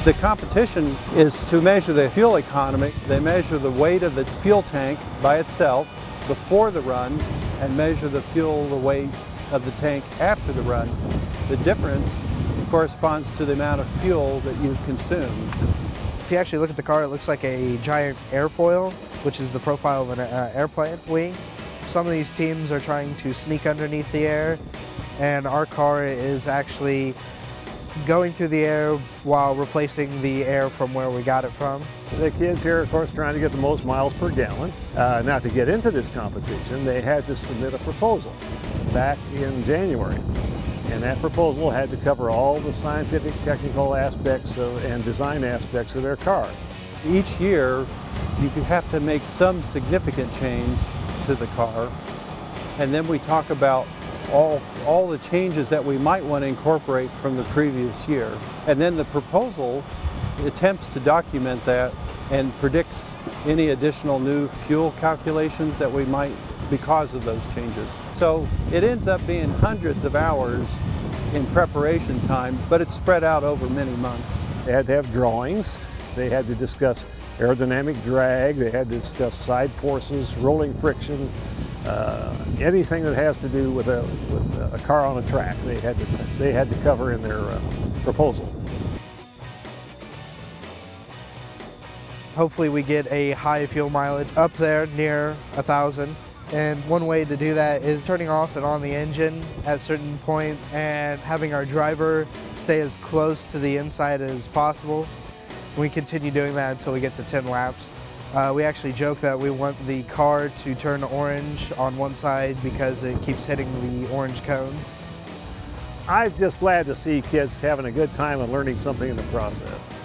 The competition is to measure the fuel economy. They measure the weight of the fuel tank by itself before the run and measure the weight of the tank after the run. The difference corresponds to the amount of fuel that you've consumed. If you actually look at the car, it looks like a giant airfoil, which is the profile of an airplane wing. Some of these teams are trying to sneak underneath the air, and our car is actually going through the air while replacing the air from where we got it from. The kids here, of course, trying to get the most miles per gallon. Now, to get into this competition, they had to submit a proposal back in January. And that proposal had to cover all the scientific, technical aspects and design aspects of their car. Each year, you have to make some significant change to the car. And then we talk about all the changes that we might want to incorporate from the previous year. And then the proposal attempts to document that and predicts any additional new fuel calculations that we might because of those changes. So it ends up being hundreds of hours in preparation time, but it's spread out over many months. They had to have drawings. They had to discuss aerodynamic drag. They had to discuss side forces, rolling friction, anything that has to do with a car on a track. They had to cover in their proposal. Hopefully we get a high fuel mileage up there near 1,000. And one way to do that is turning off and on the engine at certain points and having our driver stay as close to the inside as possible. We continue doing that until we get to 10 laps. We actually joke that we want the car to turn orange on one side because it keeps hitting the orange cones. I'm just glad to see kids having a good time and learning something in the process.